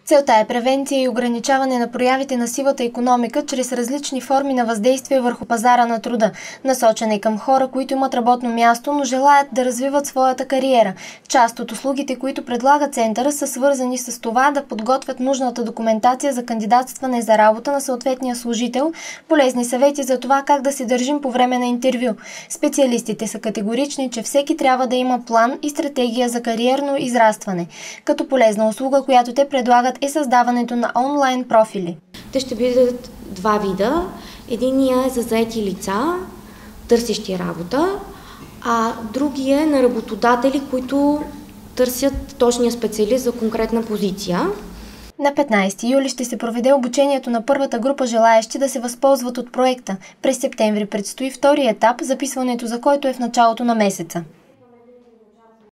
Целта е превенция и ограничаване на проявите на сивата икономика чрез различни форми на въздействие върху пазара на труда, насочена към хора, които имат работно място, но желаят да развиват своята кариера. Част от услугите, които предлага центъра, са свързани с това да подготвят нужната документация за кандидатстване за работа на съответния служител, полезни съвети за това как да се държим по време на интервю. Специалистите са категорични, че всеки трябва да има план и стратегия за кариерно израстване. Като полезна услуга, която те предлагат, е създаването на онлайн профили. Те ще бъдат два вида. Единият е за заети лица, търсещи работа, а другия е на работодатели, които търсят точния специалист за конкретна позиция. На 15 юли ще се проведе обучението на първата група желаещи да се възползват от проекта. През септември предстои втори етап, записването за който е в началото на месеца.